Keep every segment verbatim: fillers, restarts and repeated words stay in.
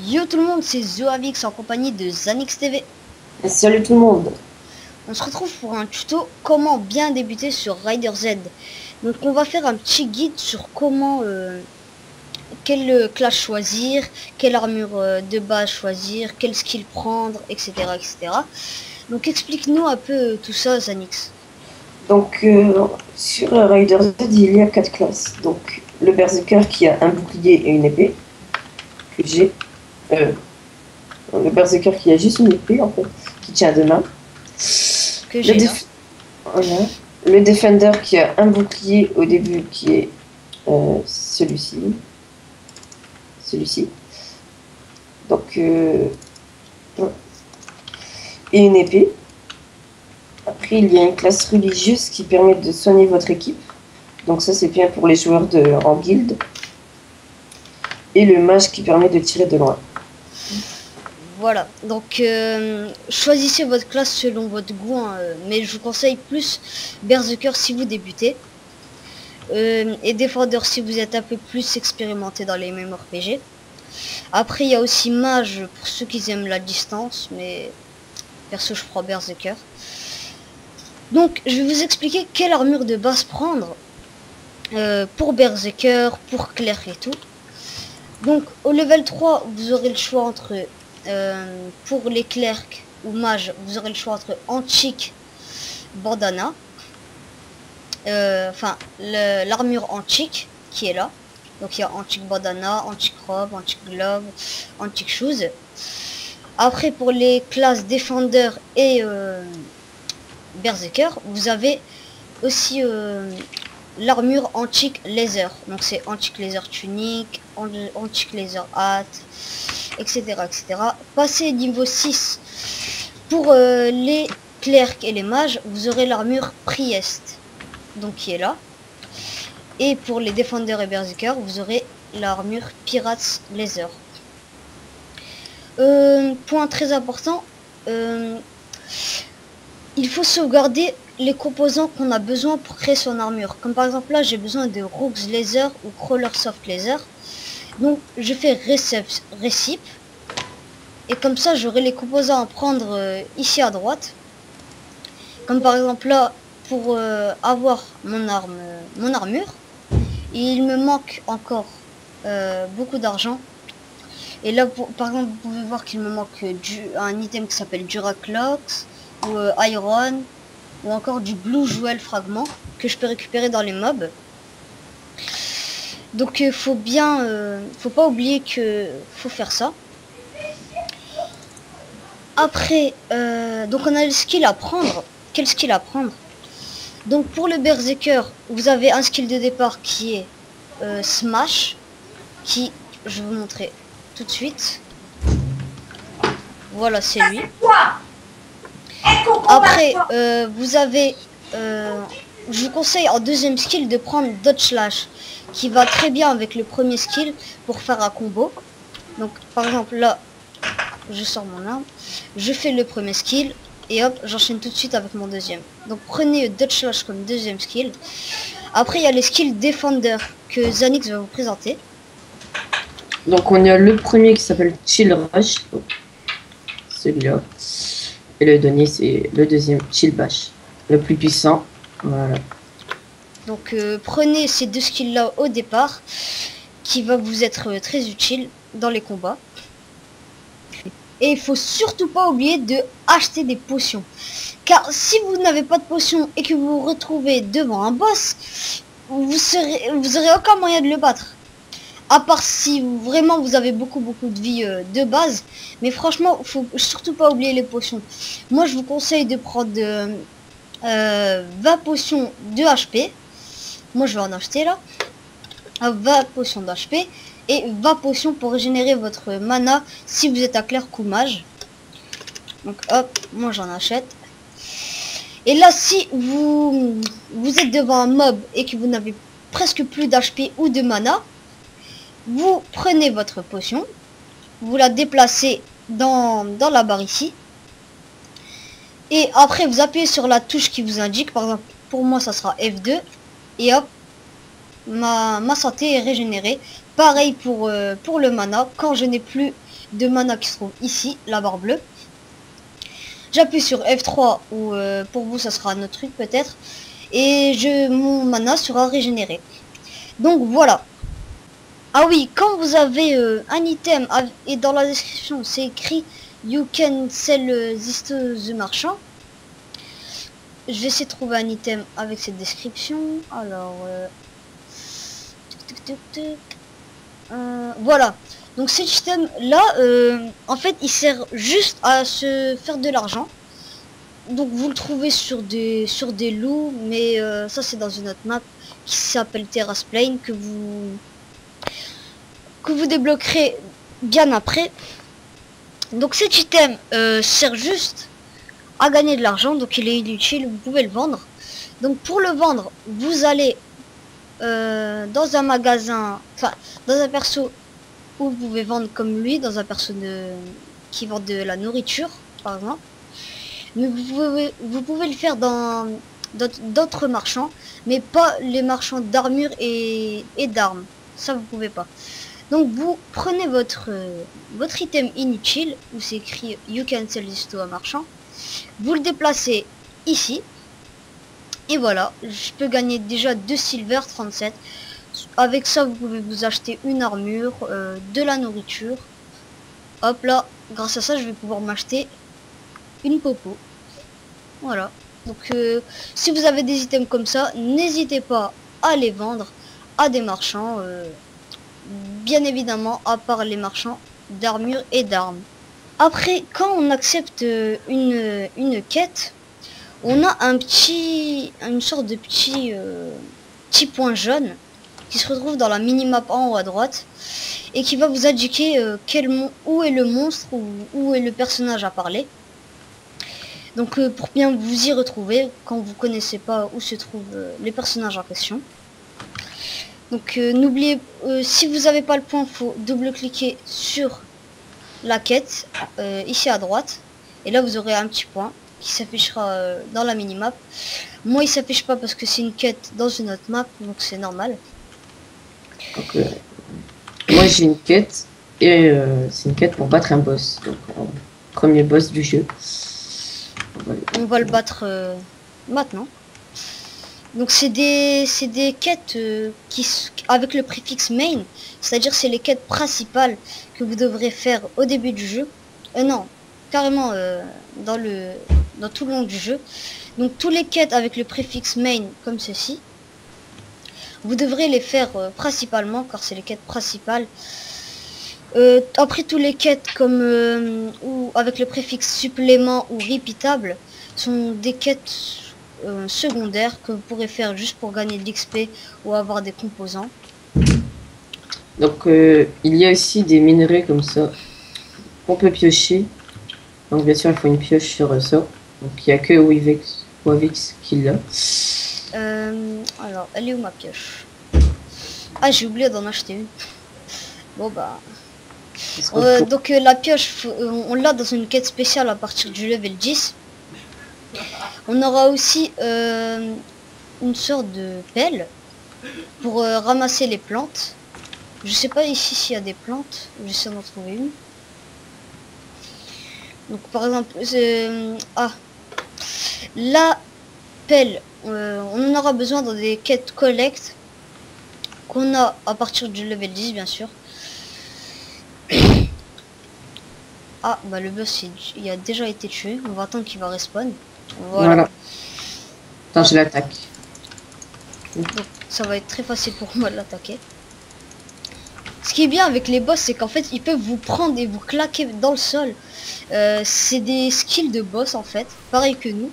Yo tout le monde, c'est Zoavix en compagnie de Zanix T V. Et salut tout le monde. On se retrouve pour un tuto comment bien débuter sur Rider Z. Donc on va faire un petit guide sur comment euh, quelle classe choisir, quelle armure euh, de base choisir, quel skill prendre, etc etc. Donc explique-nous un peu tout ça, Zanix. Donc euh, sur Rider Z il y a quatre classes. Donc le berserker qui a un bouclier et une épée que j'ai. Euh, le berserker qui a juste une épée en fait, qui tient à deux mains. Que j'ai là. Voilà. Le defender qui a un bouclier au début qui est euh, celui-ci. Celui-ci. Donc euh, et une épée. Après, il y a une classe religieuse qui permet de soigner votre équipe. Donc ça, c'est bien pour les joueurs de, en guilde. Et le mage qui permet de tirer de loin. Voilà, donc euh, choisissez votre classe selon votre goût, hein, mais je vous conseille plus Berserker si vous débutez. Euh, et Défendeur si vous êtes un peu plus expérimenté dans les MMORPG. Après, il y a aussi Mage pour ceux qui aiment la distance, mais perso, je prends Berserker. Donc, je vais vous expliquer quelle armure de base prendre euh, pour Berserker, pour Clerc et tout. Donc, au level trois, vous aurez le choix entre, euh, pour les clercs ou mages, vous aurez le choix entre Antique, Bandana, euh, enfin, l'armure Antique qui est là. Donc, il y a Antique Bandana, Antique Robe, Antique Glove, Antique Shoes. Après, pour les classes Défendeur et euh, Berserker, vous avez aussi euh, l'armure Antique Laser. Donc c'est Antique Laser Tunique, Antique Laser Hat, etc etc. Passez niveau six. Pour euh, les clercs et les mages, vous aurez l'armure Priest, donc qui est là. Et pour les défendeurs et berserkers, vous aurez l'armure Pirates Laser. Euh, point très important, euh, il faut sauvegarder les composants qu'on a besoin pour créer son armure. Comme par exemple là, j'ai besoin de Rogues Laser ou Crawler Soft Laser. Donc je fais Recip. Et comme ça, j'aurai les composants à prendre euh, ici à droite. Comme par exemple là, pour euh, avoir mon arme, euh, mon armure, il me manque encore euh, beaucoup d'argent. Et là, pour, par exemple, vous pouvez voir qu'il me manque du, un item qui s'appelle Duraclox, ou euh, Iron, ou encore du Blue Jewel Fragment, que je peux récupérer dans les mobs. Donc, euh, faut bien, euh, faut pas oublier que faut faire ça. Après, euh, donc on a le skill à prendre. Quel skill à prendre? Donc pour le Berserker, vous avez un skill de départ qui est euh, Smash, qui, je vais vous montrer tout de suite. Voilà, c'est lui. Après, euh, vous avez, euh, je vous conseille en deuxième skill de prendre Dodge Slash, qui va très bien avec le premier skill pour faire un combo. Donc par exemple là, je sors mon arme, je fais le premier skill et hop, j'enchaîne tout de suite avec mon deuxième. Donc prenez Dodge Slash comme deuxième skill. Après il y a les skills Defender que Zanix va vous présenter. Donc on a le premier qui s'appelle Chill Rush, celui-là, et le dernier c'est le deuxième Chill Bash, le plus puissant. Voilà. Donc euh, prenez ces deux skills là au départ, qui va vous être euh, très utile dans les combats. Et il faut surtout pas oublier de acheter des potions. Car si vous n'avez pas de potions et que vous vous retrouvez devant un boss, vous serez, vous aurez aucun moyen de le battre. À part si vous, vraiment vous avez beaucoup beaucoup de vie euh, de base. Mais franchement, faut surtout pas oublier les potions. Moi je vous conseille de prendre euh, euh, vingt potions de H P. Moi je vais en acheter là. vingt potions d'H P. Et vingt potions pour régénérer votre mana si vous êtes à clerc ou mage. Donc hop, moi j'en achète. Et là si vous, vous êtes devant un mob et que vous n'avez presque plus d'H P ou de mana, vous prenez votre potion, vous la déplacez dans, dans la barre ici. Et après vous appuyez sur la touche qui vous indique, par exemple pour moi ça sera F deux. Et hop, ma, ma santé est régénérée. Pareil pour, euh, pour le mana, quand je n'ai plus de mana qui se trouve ici, la barre bleue. J'appuie sur F trois ou euh, pour vous ça sera un autre truc peut-être. Et je mon mana sera régénéré. Donc voilà. Ah oui, quand vous avez euh, un item et dans la description c'est écrit You can sell this to the marchand. Je vais essayer de trouver un item avec cette description. Alors, euh... Tuk, tuk, tuk, tuk. Euh, voilà. Donc cet item là, euh, en fait, il sert juste à se faire de l'argent. Donc vous le trouvez sur des sur des loups, mais euh, ça c'est dans une autre map qui s'appelle Terrace Plane que vous que vous débloquerez bien après. Donc cet item euh, sert juste à gagner de l'argent, donc il est inutile, vous pouvez le vendre. Donc pour le vendre, vous allez euh, dans un magasin, enfin dans un perso où vous pouvez vendre comme lui, dans un perso de, qui vend de la nourriture par exemple. Mais vous pouvez, vous pouvez le faire dans d'autres marchands, mais pas les marchands d'armure et, et d'armes. Ça vous pouvez pas. Donc vous prenez votre euh, votre item inutile où c'est écrit You can sell this to a marchand. Vous le déplacez ici. Et voilà, je peux gagner déjà deux silver trente-sept. Avec ça, vous pouvez vous acheter une armure, euh, de la nourriture. Hop là, grâce à ça, je vais pouvoir m'acheter une popo. Voilà. Donc euh, si vous avez des items comme ça, n'hésitez pas à les vendre à des marchands. Euh, bien évidemment, à part les marchands d'armure et d'armes. Après, quand on accepte une, une quête, on a un petit, une sorte de petit, euh, petit point jaune qui se retrouve dans la minimap en haut à droite et qui va vous indiquer euh, quel mon où est le monstre ou où est le personnage à parler. Donc euh, pour bien vous y retrouver quand vous connaissez pas où se trouvent euh, les personnages en question. Donc euh, n'oubliez, euh, si vous n'avez pas le point, faut double-cliquer sur la quête euh, ici à droite et là vous aurez un petit point qui s'affichera euh, dans la minimap. Moi il s'affiche pas parce que c'est une quête dans une autre map, donc c'est normal. Donc, euh, moi j'ai une quête et euh, c'est une quête pour battre un boss, donc euh, premier boss du jeu. Voilà. On va le battre euh, maintenant. Donc c'est des c'est des quêtes euh, qui avec le préfixe main, c'est-à-dire c'est les quêtes principales que vous devrez faire au début du jeu. Euh, non, carrément euh, dans le dans tout le long du jeu. Donc tous les quêtes avec le préfixe main comme ceci, vous devrez les faire euh, principalement car c'est les quêtes principales. Euh, après tous les quêtes comme euh, ou avec le préfixe supplément ou repeatable sont des quêtes euh, secondaires que vous pourrez faire juste pour gagner de l'X P ou avoir des composants. Donc euh, il y a aussi des minerais comme ça qu'on peut piocher. Donc bien sûr il faut une pioche sur ça. Donc il n'y a que Wavix, Wavix qui l'a. Euh, alors elle est où ma pioche? Ah j'ai oublié d'en acheter une. Bon bah... Euh, donc euh, la pioche, euh, on l'a dans une quête spéciale à partir du level dix. On aura aussi euh, une sorte de pelle pour euh, ramasser les plantes. Je sais pas ici s'il y a des plantes, j'essaie d'en trouver une. Donc par exemple, euh, ah, la pelle, euh, on en aura besoin dans des quêtes collecte qu'on a à partir du level dix bien sûr. Ah bah le boss il, il a déjà été tué, on va attendre qu'il va respawn. Voilà. Voilà. Attends, je l'attaque. Donc ça va être très facile pour moi de l'attaquer. Ce qui est bien avec les boss c'est qu'en fait ils peuvent vous prendre et vous claquer dans le sol. Euh, c'est des skills de boss en fait, pareil que nous.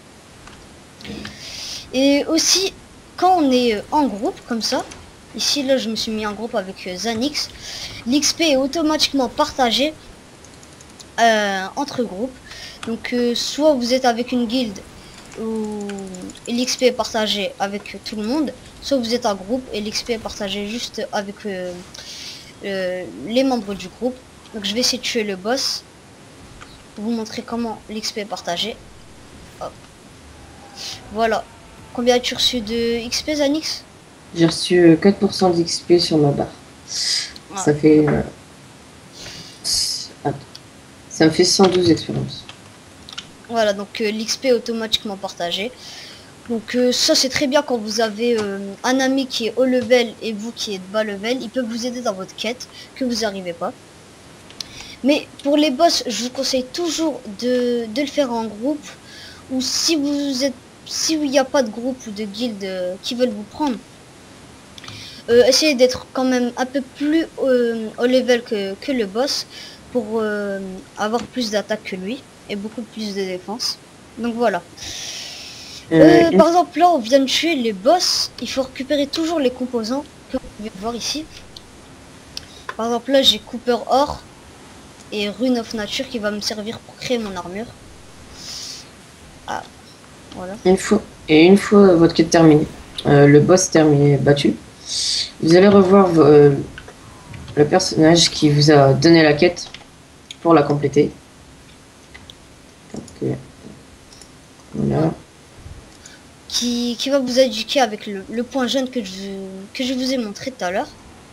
Et aussi quand on est en groupe comme ça, ici là je me suis mis en groupe avec Zanix, l'X P est automatiquement partagé Euh, entre groupes. Donc euh, soit vous êtes avec une guilde où l'X P est partagé avec tout le monde, soit vous êtes en groupe et l'X P est partagé juste avec euh, euh, les membres du groupe. Donc je vais essayer de tuer le boss pour vous montrer comment l'X P est partagé. Hop. Voilà. Combien as-tu reçu de X P, Zanix? J'ai reçu quatre pour cent d'X P sur ma barre. Ah. Ça fait... Euh... Ça me fait cent douze expériences. Voilà, donc euh, l'X P est automatiquement partagé. Donc euh, ça c'est très bien quand vous avez euh, un ami qui est haut level et vous qui êtes bas level. Il peut vous aider dans votre quête que vous n'arrivez pas. Mais pour les boss, je vous conseille toujours de, de le faire en groupe. Ou si vous êtes, si il n'y a pas de groupe ou de guilde euh, qui veulent vous prendre, euh, essayez d'être quand même un peu plus euh, au level que, que le boss pour euh, avoir plus d'attaque que lui et beaucoup plus de défense. Donc voilà. Euh, Euh, une- par exemple là on vient de tuer les boss, il faut récupérer toujours les composants que vous pouvez voir ici. Par exemple là j'ai Cooper Or et Rune of Nature qui va me servir pour créer mon armure. Ah, voilà. Une fois, et une fois votre quête terminée, euh, le boss terminé, battu, vous allez revoir euh, le personnage qui vous a donné la quête pour la compléter. Donc, euh, voilà. Ouais. Qui, qui va vous éduquer avec le, le point jaune que je, que je vous ai montré tout à l'heure.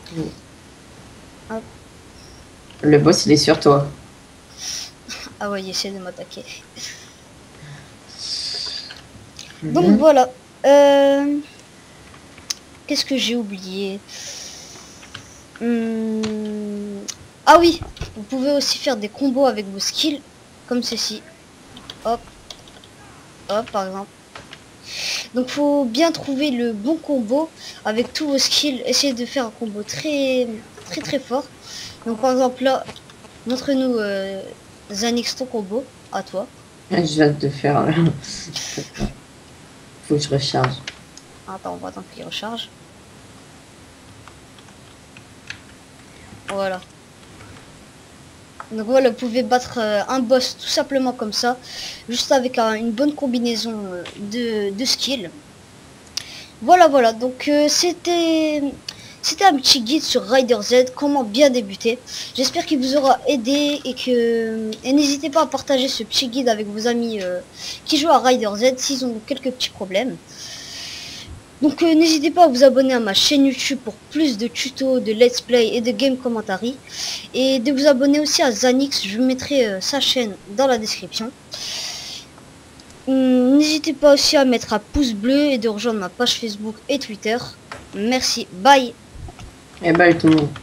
Le boss, il est sur toi. Ah ouais, il essaie de m'attaquer. Donc voilà. Euh, Qu'est-ce que j'ai oublié? Hum, Ah oui, vous pouvez aussi faire des combos avec vos skills, comme ceci. Hop, hop, par exemple. Donc faut bien trouver le bon combo avec tous vos skills. Essayez de faire un combo très très très fort. Donc par exemple là, montre-nous euh, Zanix ton combo, à toi. Je viens de te faire. Faut que je recharge. Attends, on va attendre qu'il recharge. Voilà. Donc voilà, vous pouvez battre euh, un boss tout simplement comme ça, juste avec un- une bonne combinaison euh, de, de skills. Voilà, voilà, donc euh, c'était c'était un petit guide sur Rider Z, comment bien débuter. J'espère qu'il vous aura aidé et que et n'hésitez pas à partager ce petit guide avec vos amis euh, qui jouent à Rider Z s'ils ont quelques petits problèmes. Donc euh, n'hésitez pas à vous abonner à ma chaîne YouTube pour plus de tutos, de let's play et de game commentary. Et de vous abonner aussi à Zanix, je vous mettrai euh, sa chaîne dans la description. Hum, N'hésitez pas aussi à mettre un pouce bleu et de rejoindre ma page Facebook et Twitter. Merci, bye. Et bye tout le monde.